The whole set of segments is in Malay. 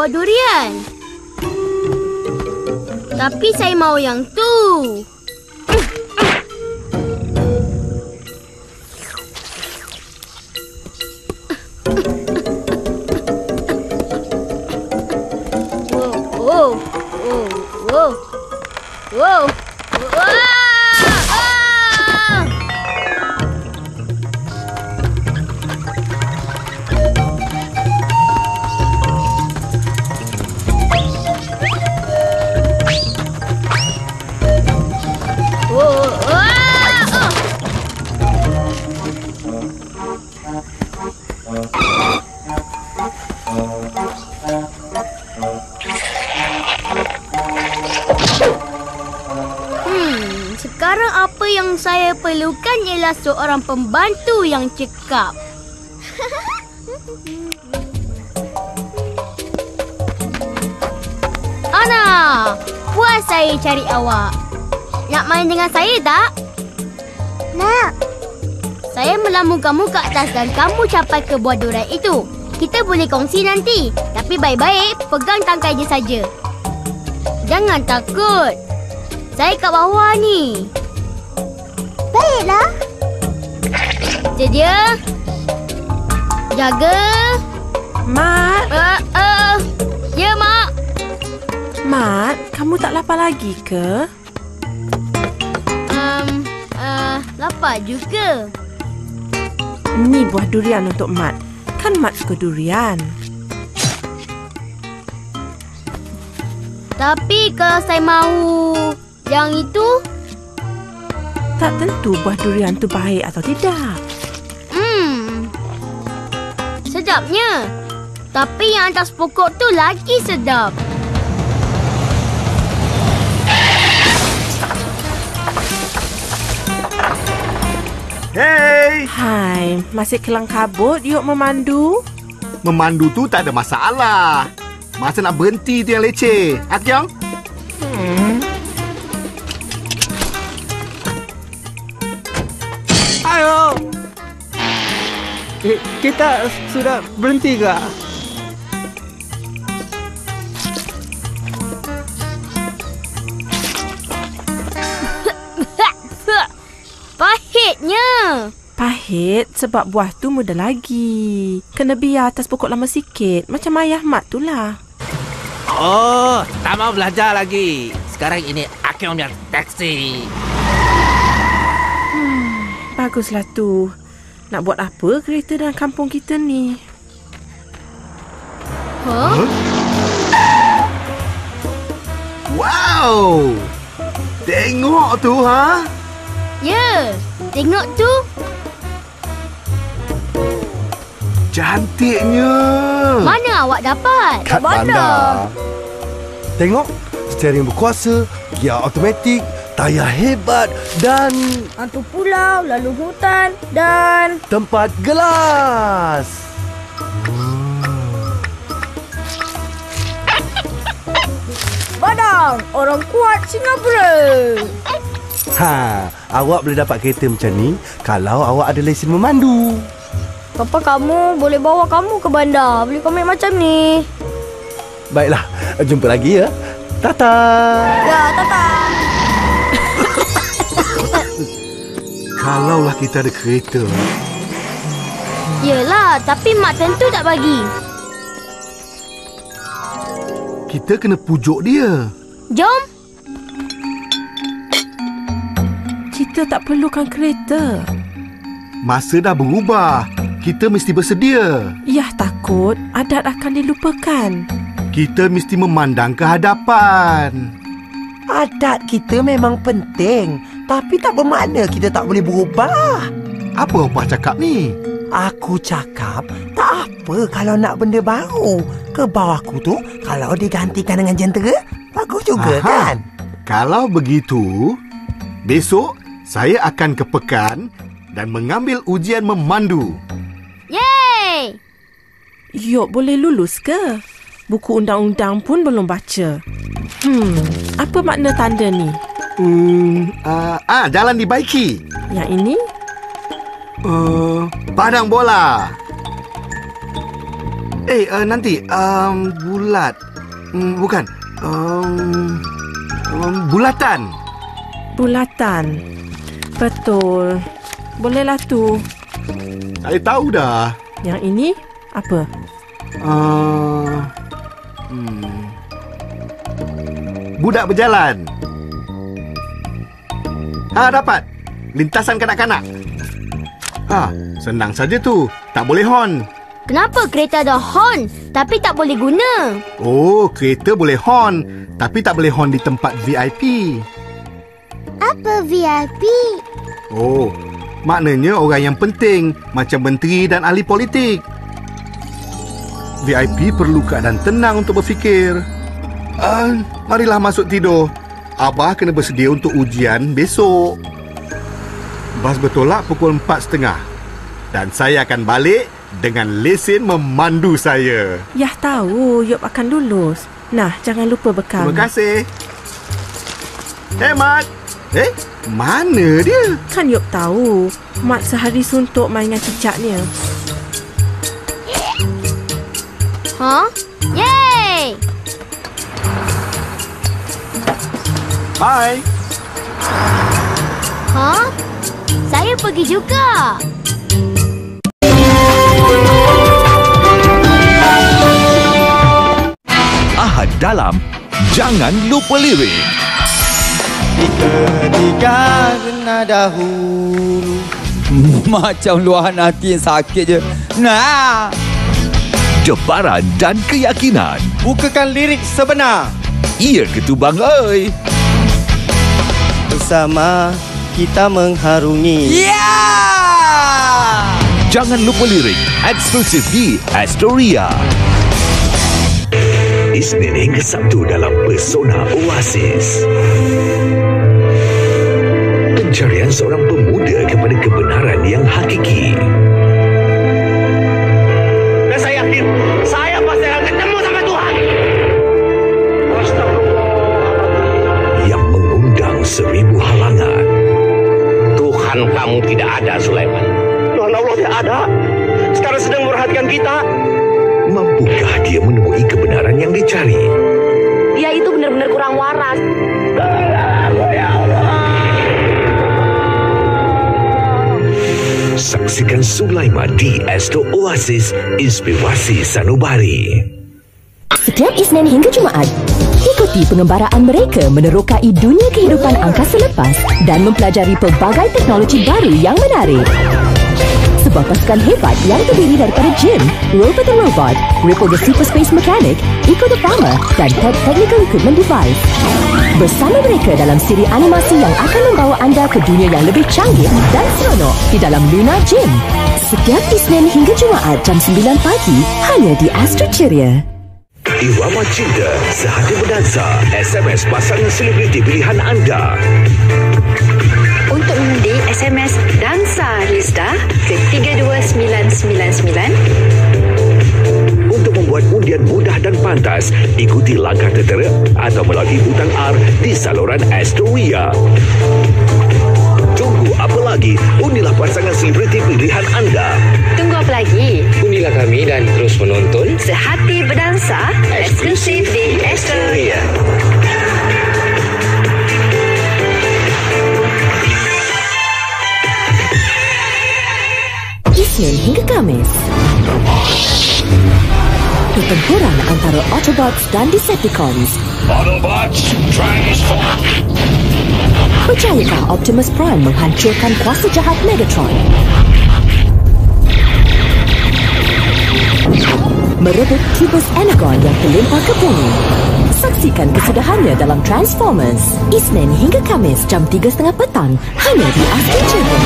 buah durian. Tapi saya mau yang tu. Wow. Wow. Sekarang apa yang saya perlukan ialah seorang pembantu yang cekap. Ana, puas saya cari awak. Nak main dengan saya tak? Nak. Saya melamun kamu ke atas dan kamu capai ke buah durian itu. Kita boleh kongsi nanti. Tapi baik-baik pegang tangkai je saja. Jangan takut. Saya kat bawah ni. Baiklah. Sedia. Jaga. Mat. Ya, Mak. Mat, kamu tak lapar lagi ke? Lapar juga. Ni buah durian untuk Mat. Kan Mat suka durian. Tapi kalau saya mahu yang itu, tak tentu buah durian tu baik atau tidak. Sedapnya. Tapi yang atas pokok tu lagi sedap. Hey! Hai, masih kelang kabut yuk memandu? Memandu tu tak ada masalah. Masa nak berhenti tu yang leceh. Akyong? Ayo! Kita sudah berhenti ke? Pahitnya. Pahit sebab buah tu muda lagi. Kena biar atas pokok lama sikit. Macam ayah Mat tu lah. Oh, tak mau belajar lagi. Sekarang ini Akyong yang taksi. Baguslah tu. Nak buat apa kereta dalam kampung kita ni? Wow! Tengok tu, ha? Ya, tengok tu. Cantiknya. Mana awak dapat? Kat bandar. Tengok, steering berkuasa, gear automatik, tayar hebat dan Hantu pulau, lalu hutan dan tempat gelas. Badang, orang kuat Singapura. Awak boleh dapat kereta macam ni kalau awak ada lesen memandu. Papa kamu boleh bawa kamu ke bandar beli komik macam ni. Baiklah, jumpa lagi ya. Tata. Ya, tata. Kalaulah kita ada kereta. Yelah, tapi Mak tentu tak bagi. Kita kena pujuk dia. Jom. Kita tak perlukan kereta. Masa dah berubah. Kita mesti bersedia. Yah takut adat akan dilupakan. Kita mesti memandang ke hadapan. Adat kita memang penting, tapi tak bermakna kita tak boleh berubah. Apa Opah cakap ni? Aku cakap, tak apa kalau nak benda baru. Kebau aku tu, kalau digantikan dengan jentera, bagus juga. Kan? Kalau begitu, besok saya akan ke Pekan dan mengambil ujian memandu. Yeay! Yok boleh lulus ke? Buku undang-undang pun belum baca. Apa makna tanda ni? Jalan dibaiki. Yang ini? Padang bola. Nanti bulat. Bukan. Bulatan. Bulatan. Betul. Bolehlah tu. Saya tahu dah. Yang ini apa? Budak berjalan. Dapat. Lintasan kanak-kanak. Senang saja tu. Tak boleh horn. Kenapa kereta ada horn tapi tak boleh guna? Oh, kereta boleh horn tapi tak boleh horn di tempat VIP. Apa VIP? Oh, maknanya orang yang penting macam menteri dan ahli politik. VIP perlu keadaan tenang untuk berfikir. Marilah masuk tidur. Abah kena bersedia untuk ujian besok. Bas bertolak pukul 4.30. Dan saya akan balik dengan lesen memandu saya. Yah tahu, Yop akan lulus. Nah, jangan lupa bekal. Terima kasih. Mat. Mana dia? Kan Yop tahu, Mat sehari suntuk main dengan cicaknya. Yeay! Bye. Saya pergi juga. Ahad dalam Jangan Lupa Lirik. Ketika kena dahulu. Macam luahan hati yang sakit je. Nah, Debaran dan keyakinan. Bukakan lirik sebenar. Ia ke tu bang oi. Bersama kita mengharungi. Jangan Lupa Lirik, eksklusif di Astoria. Isnin hingga Sabtu dalam Pesona Oasis. Pencarian seorang pemuda kepada kebenaran yang hakiki. Dan saya yakin, saya pasti akan ketemu sama Tuhan. Yang mengundang 1000 halangan. Tuhan kamu tidak ada, Sulaiman. Tuhan Allah tidak ada. Sekarang sedang memperhatikan kita. Mampukah dia menemui kebenaran yang dicari? Dia itu benar-benar kurang waras. Ya Allah. Saksikan Sulaiman di Asto Oasis Inspirasi Sanubari. Setiap Isnin hingga Jumaat, ikuti pengembaraan mereka menerokai dunia kehidupan angkasa lepas dan mempelajari pelbagai teknologi baru yang menarik. Sebuah pasukan hebat yang terdiri daripada Jim, Robot the Robot, Ripple the Super Space Mechanic, Eco the Farmer dan Ted Technical Equipment Device. Bersama mereka dalam siri animasi yang akan membawa anda ke dunia yang lebih canggih dan seronok di dalam Luna Gym. Setiap Isnin hingga Jumaat jam 9 pagi hanya di Astro Ceria. Irama Cinta Sehadir Berdansa. SMS pasangan selebriti pilihan anda. Untuk mengundi, SMS Dansa Rizda ke 32999. Untuk membuat undian mudah dan pantas, ikuti langkah tertera atau melalui butang R di saluran Astoria. Tunggu apa lagi? Undilah pasangan selebriti pilihan anda. Tunggu apa lagi? Undilah kami dan terus menonton Sehati Berdansa eksklusif di Astoria. Isnin hingga Khamis. Pertempuran antara Autobots dan Decepticons. Autobots, transform! Berjayakah Optimus Prime menghancurkan kuasa jahat Megatron? Merebut Tibus Energon yang terlempar ke bumi. Saksikan kesudahannya dalam Transformers. Isnin hingga Khamis jam 3.30 petang hanya di Astro Ceria.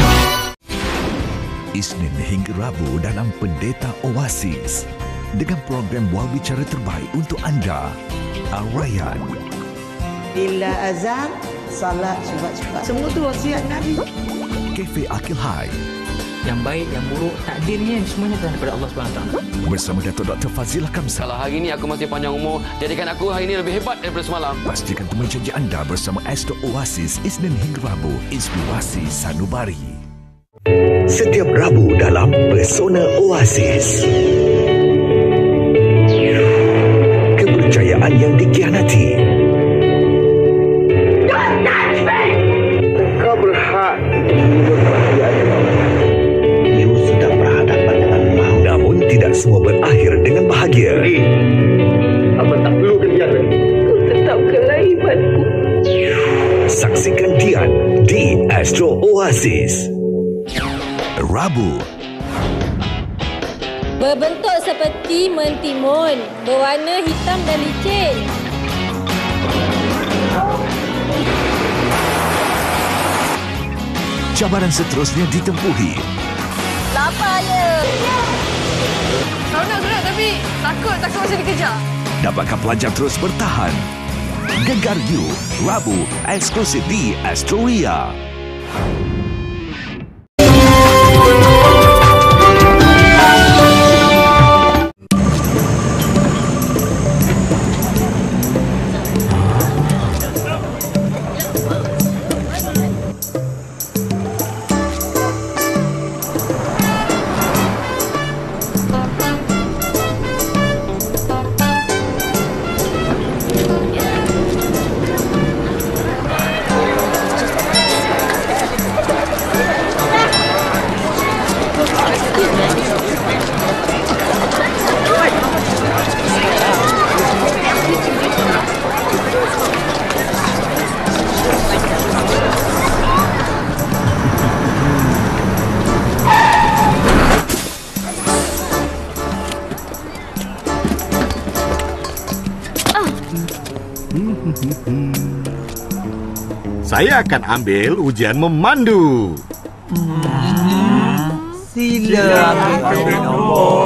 Isnin hingga Rabu dalam Pendeta Oasis. Dengan program bual bicara terbaik untuk anda. Al-Rayyan. Bila azan, salat cepat-cepat. Semua tu wasiat Nabi. Cafe Akil Hai. Yang baik, yang buruk, takdirnya semuanya daripada Allah SWT. Bersama Dato' Dr. Fazilah Kamsah. Kalau hari ini aku masih panjang umur, jadikan aku hari ini lebih hebat daripada semalam. Pastikan teman janji anda bersama Astro Oasis Isnin hingga Rabu. Inspirasi Sanubari. Setiap Rabu dalam Pesona Oasis. kepercayaan yang dikhianati. Kau berhak hidup perhatian. You sedang berhadapan dengan maut. Namun tidak semua berakhir dengan bahagia. Apa tak perlu kegiatan? Kau tetap kelaimanku. Saksikan Dian di Astro Oasis. Rabu, berbentuk seperti mentimun, berwarna hitam dan licin. cabaran seterusnya ditempuhi. Lapar je. Seronok tapi takut masih dikejar. Dapatkah pelajar terus bertahan? Gegar You, Rabu, eksklusif di Astroria. Saya akan ambil ujian memandu. Sila ambil nombor.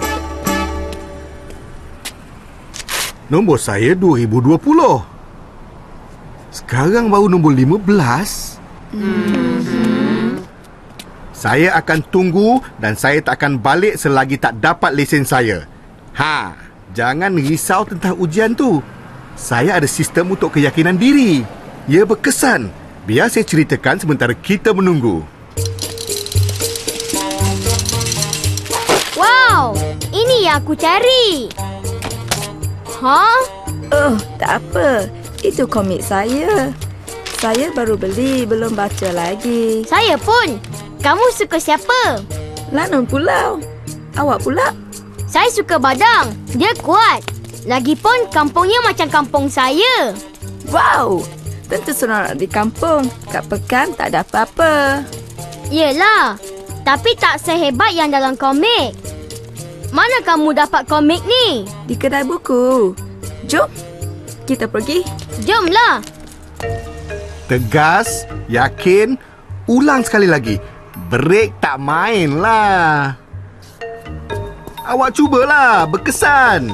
Nombor saya 2020. Sekarang baru nombor 15. Saya akan tunggu dan saya tak akan balik selagi tak dapat lesen saya. Jangan risau tentang ujian tu. Saya ada sistem untuk keyakinan diri. Ia berkesan. Biar saya ceritakan sementara kita menunggu. Wow, ini yang aku cari. Oh, tak apa. Itu komik saya. Saya baru beli, belum baca lagi. Saya pun. Kamu suka siapa? Lanun Pulau. Awak pula? Saya suka Badang. Dia kuat. Lagipun kampungnya macam kampung saya. Wow, tentu seronok di kampung. Kat Pekan tak ada apa-apa. Yelah, tapi tak sehebat yang dalam komik. Mana kamu dapat komik ni? Di kedai buku. Jom, kita pergi. Jomlah. Tegas, yakin, ulang sekali lagi. Break tak main lah. Awak cubalah, berkesan.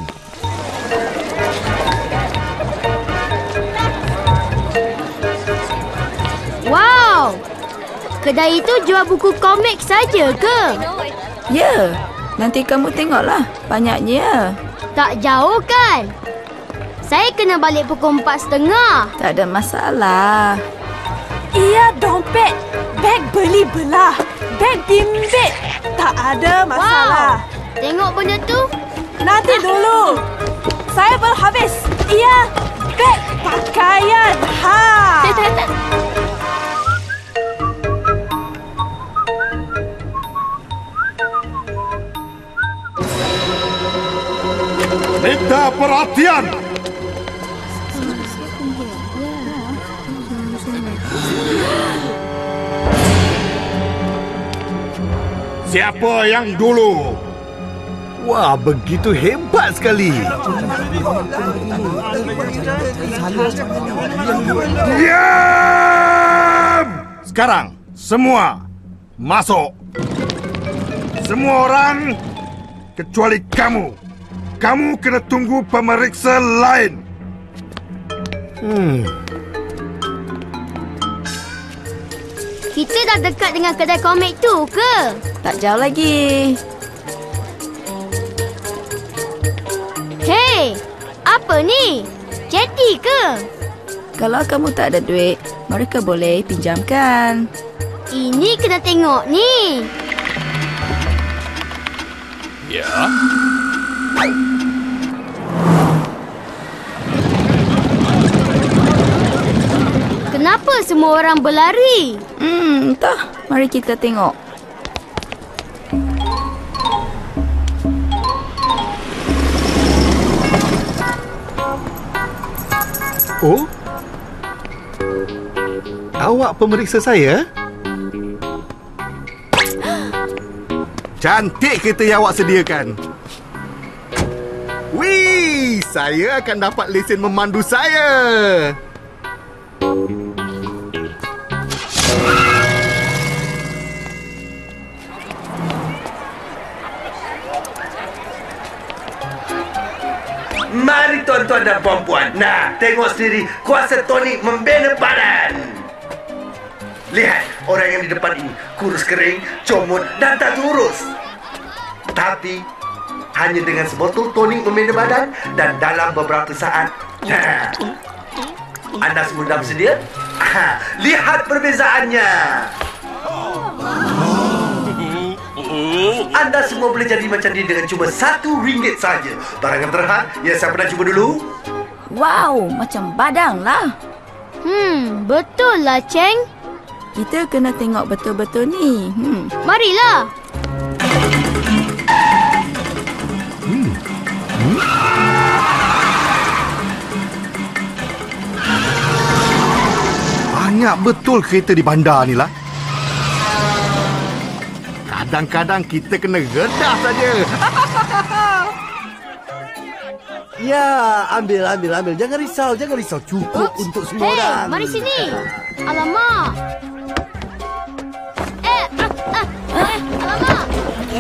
Wow, kedai itu jual buku komik saja ke? Ya, nanti kamu tengoklah, banyaknya. Tak jauh kan? Saya kena balik pukul 4:30. Tak ada masalah. Iya, dompet. Beg beli belah. Beg bimbit. Tak ada masalah. Wow, tengok benda tu. Nanti dulu. Saya baru habis. Iya, beg pakaian. Minta perhatian. Siapa yang dulu? Wah, begitu hebat sekali. Diam! Sekarang, semua masuk. Semua orang, kecuali kamu. Kamu kena tunggu pemeriksa lain. Kita dah dekat dengan kedai komik tu ke? Tak jauh lagi. Hei, apa ni? Jeti ke? Kalau kamu tak ada duit, mereka boleh pinjamkan. Ini kena tengok ni. Ya. Kenapa semua orang berlari? Entah. Mari kita tengok. Oh? Awak pemeriksa saya? Cantik kereta yang awak sediakan. Wih, saya akan dapat lesen memandu saya. Mari tuan-tuan dan puan-puan. Nah, tengok sendiri kuasa tonik membina badan. Lihat, orang yang di depan ini kurus kering, comot dan tak kurus. Tapi hanya dengan sebotol tonik membina badan dan dalam beberapa saat, anda semua dah bersedia? Lihat perbezaannya. Anda semua boleh jadi macam dia dengan cuma RM1 saja. Barangan terhad yang saya pernah cuba dulu. Wow, macam badang lah. Betul lah, Cheng. Kita kena tengok betul-betul ni. Marilah. Banyak betul kereta di bandar ni lah. Kadang-kadang kita kena redah saja. Ya, ambil. Jangan risau. Cukup untuk semua orang. Mari sini. Alamak. Alamak.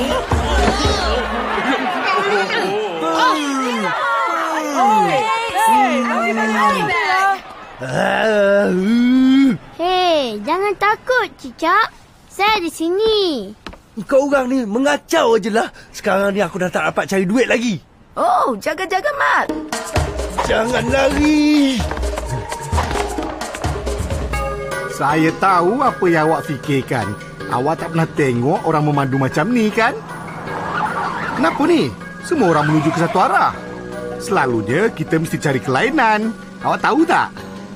Hei, jangan takut, Cicak. Saya di sini. Kau orang ni mengacau je lah. Sekarang ni aku dah tak dapat cari duit lagi. Oh, jaga-jaga, Mat. Jangan lari. Saya tahu apa yang awak fikirkan. Awak tak pernah tengok orang memandu macam ni, kan? Kenapa ni? Semua orang menuju ke satu arah. Selalunya kita mesti cari kelainan. Awak tahu tak?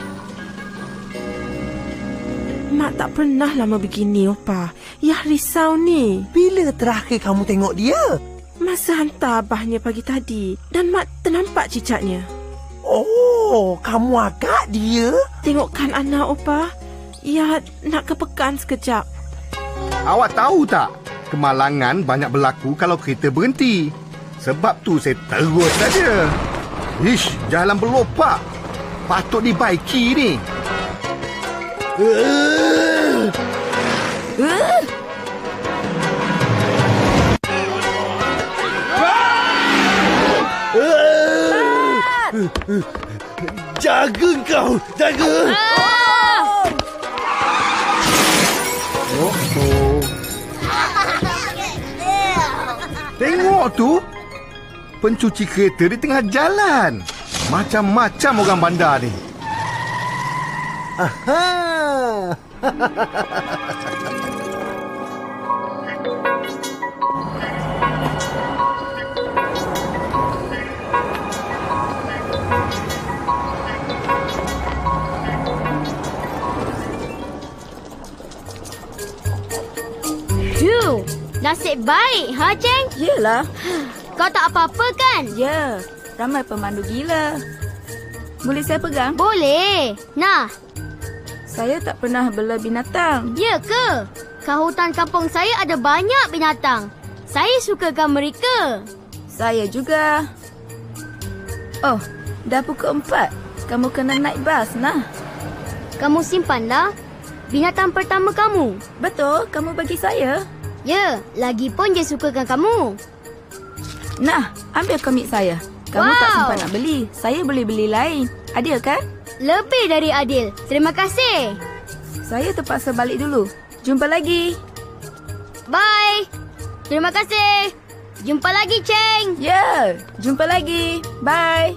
Mak tak pernah lama begini, Opa. Yah risau ni. Bila terakhir kamu tengok dia? Masa hantar abahnya pagi tadi. Dan Mak ternampak cicaknya. Oh, kamu agak dia? Tengokkan anak, Opa. Ya, nak ke pekan sekejap. Awak tahu tak? Kemalangan banyak berlaku kalau kereta berhenti. Sebab tu saya terus saja. Ish, jalan berlopak. Patut dibaiki ni. Jaga kau, jaga. Tengok tu. Pencuci kereta di tengah jalan. Macam-macam orang bandar ni. Aha. Nasib baik, Cheng? Yelah. Kau tak apa-apa kan? Ya, ramai pemandu gila. Boleh saya pegang? Boleh. Nah. Saya tak pernah bela binatang. Ya ke? Kat hutan kampung saya ada banyak binatang. Saya sukakan mereka. Saya juga. Oh, dah pukul 4. Kamu kena naik bas, nah. Kamu simpanlah binatang pertama kamu. Betul, kamu bagi saya. Ya, lagipun dia sukakan kamu. Nah, ambil komik saya. Kamu tak sempat nak beli. Saya boleh beli lain. Adil kan? Lebih dari adil. Terima kasih. Saya terpaksa balik dulu. Jumpa lagi. Bye. Terima kasih. Jumpa lagi, Cheng. Ya, jumpa lagi. Bye.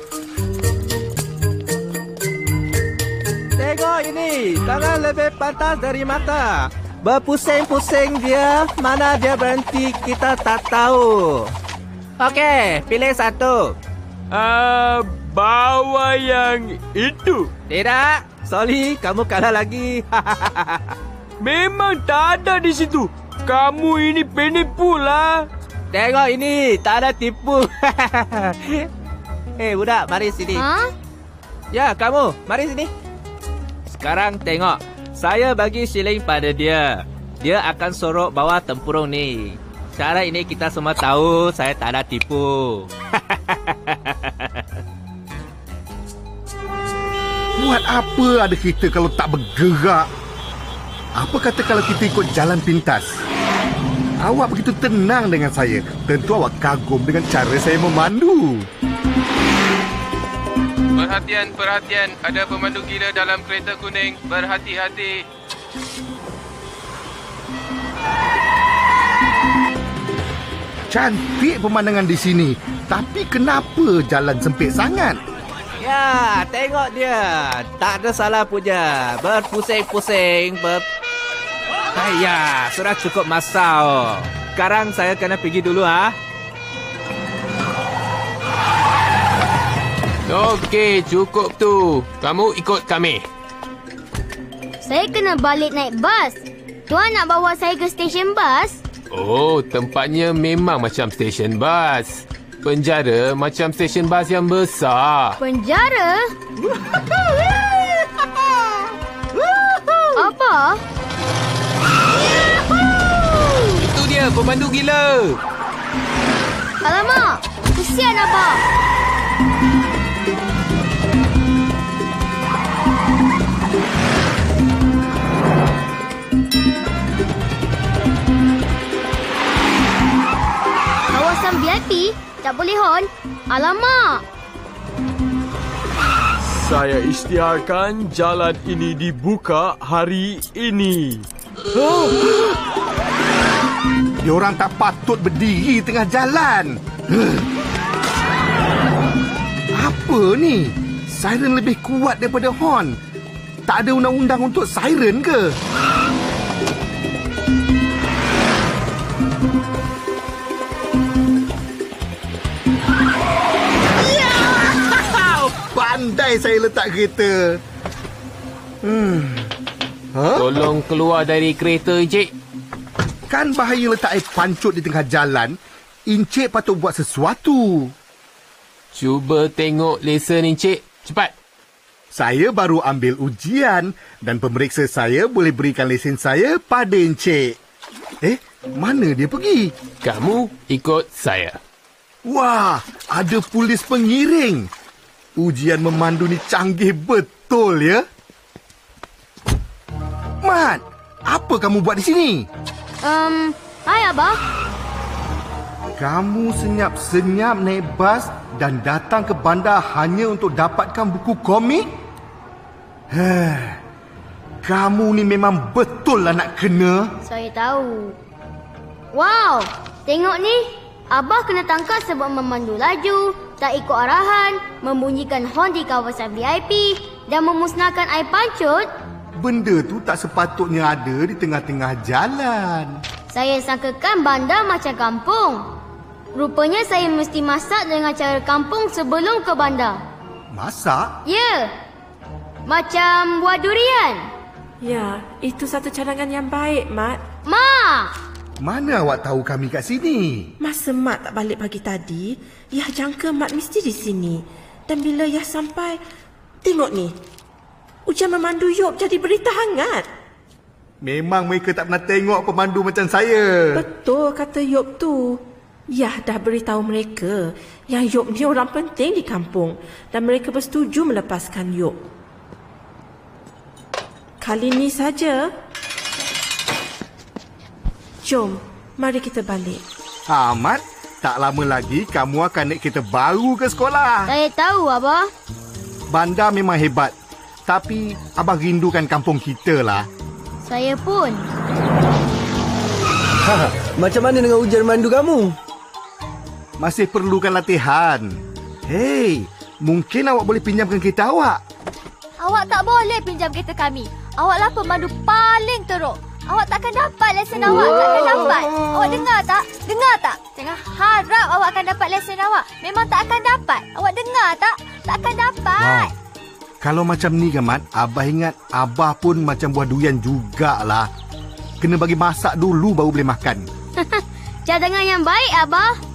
Tengok ini. Tangan lebih pantas dari mata. Berpusing-pusing dia, mana dia berhenti kita tak tahu. Okey, pilih satu. Bawa yang itu. Tidak, Sorry, kamu kalah lagi. Memang tak ada di situ. Kamu ini penipu lah. Tengok ini, tak ada tipu. Budak, mari sini. Ya, kamu, mari sini. Sekarang tengok. Saya bagi shilling pada dia. Dia akan sorok bawah tempurung ni. Cara ini kita semua tahu saya tak ada tipu. Buat apa ada kita kalau tak bergerak? Apa kata kalau kita ikut jalan pintas? Awak begitu tenang dengan saya. Tentu awak kagum dengan cara saya memandu. Perhatian, perhatian. Ada pemandu gila dalam kereta kuning. Berhati-hati. Cantik pemandangan di sini. Tapi kenapa jalan sempit sangat? Ya, tengok dia. Tak ada salah punya. Berpusing-pusing. Ya, sudah cukup masa. Sekarang saya kena pergi dulu. Okey, cukup tu. Kamu ikut kami. Saya kena balik naik bas. Tuan nak bawa saya ke stesen bas? Oh, tempatnya memang macam stesen bas. Penjara macam stesen bas yang besar. Penjara? Apa? Itu dia, pemandu gila. Alamak, kesian abang. Kawasan VIP? Tak boleh hon. Alamak. Saya isytiharkan jalan ini dibuka hari ini. Diorang tak patut berdiri tengah jalan. Apa ni? Siren lebih kuat daripada horn. Tak ada undang-undang untuk siren ke? Pandai saya letak kereta. Tolong keluar dari kereta, Encik. Kan bahaya letak air pancut di tengah jalan. Encik patut buat sesuatu. Cuba tengok lesen Encik. Cepat. Saya baru ambil ujian dan pemeriksa saya boleh berikan lesen saya pada Encik. Mana dia pergi? Kamu ikut saya. Wah, ada polis pengiring. Ujian memandu ni canggih betul ya. Mat, apa kamu buat di sini? Hai Abah. Kamu senyap-senyap naik bas dan datang ke bandar hanya untuk dapatkan buku komik? Kamu ni memang betul lah nak kena. Saya tahu. Wow, tengok ni. Abah kena tangkap sebab memandu laju, tak ikut arahan, membunyikan horn di kawasan VIP dan memusnahkan air pancut. Benda tu tak sepatutnya ada di tengah-tengah jalan. Saya sangkakan bandar macam kampung. Rupanya saya mesti masak dengan cara kampung sebelum ke bandar. Masak? Ya. Macam buah durian. Ya, itu satu cadangan yang baik, Mat. Mak! Mana awak tahu kami kat sini? Masa Mat tak balik pagi tadi, Yah jangka Mat mesti di sini. Dan bila Yah sampai, tengok ni. Ujian memandu Yop jadi berita hangat. Memang mereka tak pernah tengok pemandu macam saya. Betul kata Yop tu. Yah dah beritahu mereka yang Yop ni orang penting di kampung. Dan mereka bersetuju melepaskan Yop. Kali ni saja. Jom, mari kita balik. Ahmad, tak lama lagi kamu akan naik kereta baru ke sekolah. Saya tahu, Abah. Bandar memang hebat. Tapi Abah rindukan kampung kita lah. Saya pun. Macam mana dengan ujian mandu kamu? Masih perlukan latihan. Hei, mungkin awak boleh pinjamkan kereta awak. Awak tak boleh pinjam kereta kami. Awaklah pemandu paling teruk. Awak takkan dapat lesen awak. Takkan dapat. Awak dengar tak? Dengar tak? Jangan harap awak akan dapat lesen awak. Memang tak akan dapat. Awak dengar tak? Tak akan dapat. Kalau macam ni kan, Mat, Abah ingat Abah pun macam buah durian jugalah. Kena bagi masak dulu baru boleh makan. Cadangan yang baik, Abah.